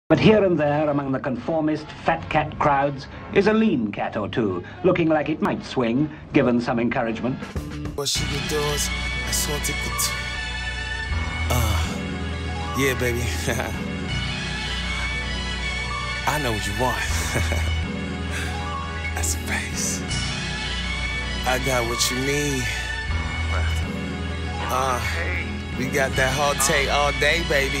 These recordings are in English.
But here and there among the conformist fat cat crowds is a lean cat or two, looking like it might swing, given some encouragement. What she adores, that's all yeah, baby. I know what you want. That's a face. I got what you need. We got that hot take all day, baby.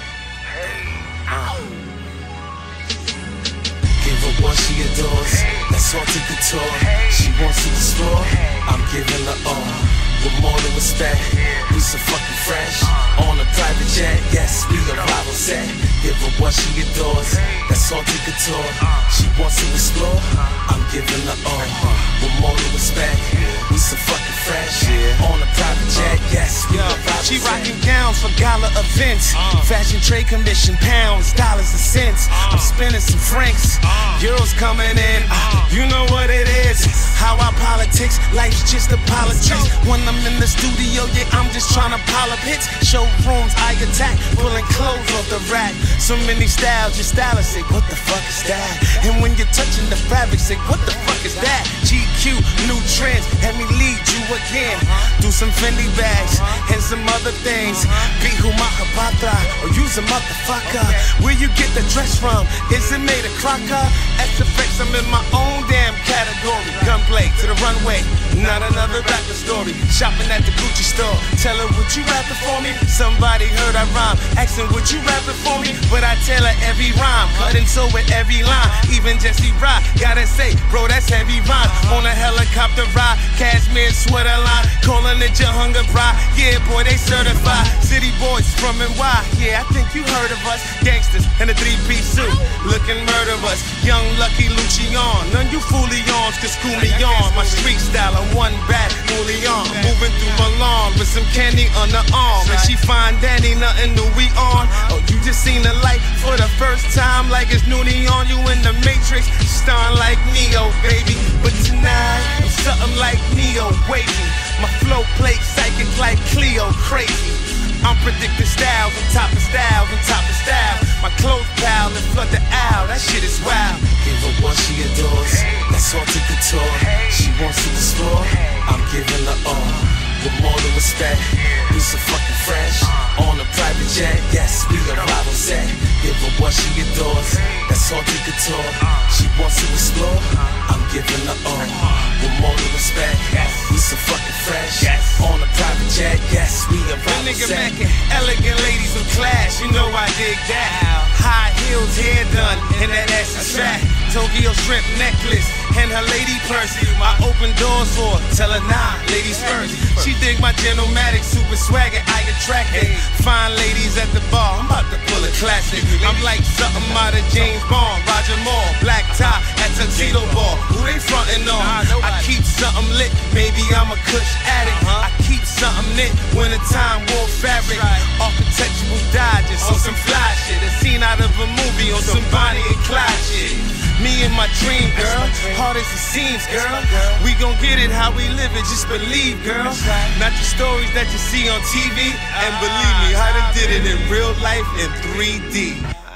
Give her what she adores, that's all to couture. She wants to explore, I'm giving her all. With more than respect, we so fucking fresh. On a private jet, yes, we a rival set. Give her what she adores, that's all to couture. She wants to explore, I'm giving her all. With more than respect, we so fucking fresh. On a private jet, yes, we a rival set. She rocking gowns for gala events. Fashion trade commission, pounds, dollars and cents. I'm spending some francs, euros coming in. You know what it is. How I politics, life's just a politics. When I'm in the studio, yeah, I'm just trying to pile up hits. Showrooms, I attack, pulling clothes off the rack. So many styles, your stylists say, what the fuck is that? And when you're touching the fabric, say, what the fuck is that? GQ, new trends, let me lead you again. Do some Fendi bags and some other things. Be Humahapatra or use a motherfucker. Where you get the dress from? Is it made of crocker? SFX, I'm in my own damn category. Gunplay to the runway, not another rapper story. Shopping at the Gucci store, tell her, would you rap it for me? Somebody heard I rhyme, asking, would you rap it for me? But I tell her every rhyme, cutting so with every line. Even Jesse Rod, gotta say, bro, that's heavy rhyme. On a helicopter ride, cashmere sweater line, calling it your hunger bride. Yeah, boy, they certified. City boys from NY, yeah, I think you heard of us. Gangsters in a three-piece suit, looking murderous. Young Lucky Lucian, none you foolie-ons can school me on. My street style, I'm one bad Julian. Moving through Milan with some candy on the arm. And she find Danny, nothing new we on. Oh, you just seen the light for the first time, like it's noonie on you in the Matrix. Starring like Neo, baby. But tonight, I'm something like Neo, wavy. My flow plate psychic like Cleo, crazy. I'm predicting styles on top of styles on top of styles. My clothes pile and flood the aisle, that shit is wild. Give her what she adores, that's all to couture. She wants to explore, I'm giving her all. With more than respect, we so fucking fresh. On a private jet, yes, we a rival set. Give her what she adores, that's all to couture. She wants to explore, I'm giving her all. With more than respect, we so fucking fresh. On a private jet, yes, we a rival set. Mackin', elegant ladies of class, you know I dig that. High heels, hair done, and that ass is fat. Tokyo shrimp necklace, and her lady purse. I open doors for her, tell her nah, ladies first. She dig my Genomatic, super swagger, I attract it. Fine ladies at the bar, I'm about to pull a classic. I'm like something out of James Bond, Roger Moore, black tie at Tuxedo Ball. Who they frontin' on? I keep something lit, maybe I'm a Kush addict. I keep something lit, wintertime wool fabric. Architectural digest on some fly shit. A scene out of a movie on some Bonnie and Clyde shit. Me and my dream, girl, hard as it seems, girl. We gon' get it how we live it, just believe, girl. Not the stories that you see on TV. And believe me, I done did it in real life in 3D.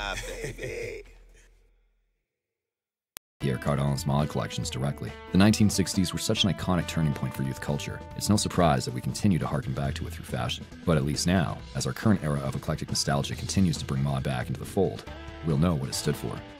Pierre Cardin's mod collections directly. The 1960s were such an iconic turning point for youth culture. It's no surprise that we continue to harken back to it through fashion. But at least now, as our current era of eclectic nostalgia continues to bring mod back into the fold, we'll know what it stood for.